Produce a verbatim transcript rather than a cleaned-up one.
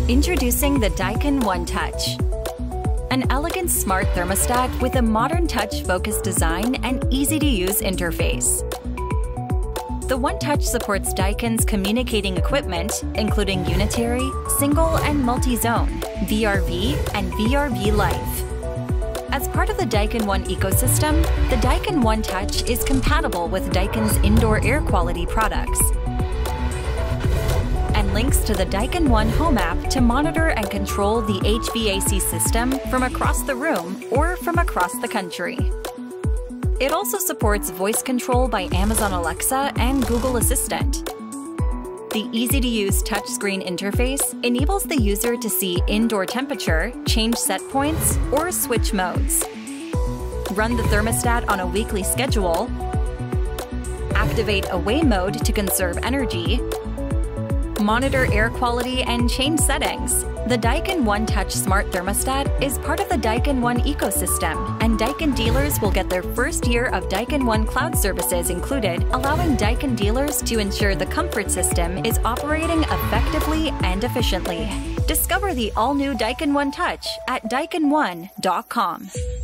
Introducing the Daikin One Touch. An elegant smart thermostat with a modern touch-focused design and easy-to-use interface. The One Touch supports Daikin's communicating equipment, including unitary, single, and multi-zone, V R V, and V R V Life. As part of the Daikin One ecosystem, the Daikin One Touch is compatible with Daikin's indoor air quality products and links to the Daikin One Home app to monitor and control the H V A C system from across the room or from across the country. It also supports voice control by Amazon Alexa and Google Assistant. The easy-to-use touchscreen interface enables the user to see indoor temperature, change set points, or switch modes. Run the thermostat on a weekly schedule, activate away mode to conserve energy, monitor air quality, and change settings. The Daikin One Touch Smart Thermostat is part of the Daikin One ecosystem, and Daikin dealers will get their first year of Daikin One cloud services included, allowing Daikin dealers to ensure the comfort system is operating effectively and efficiently. Discover the all-new Daikin One Touch at daikin one dot com.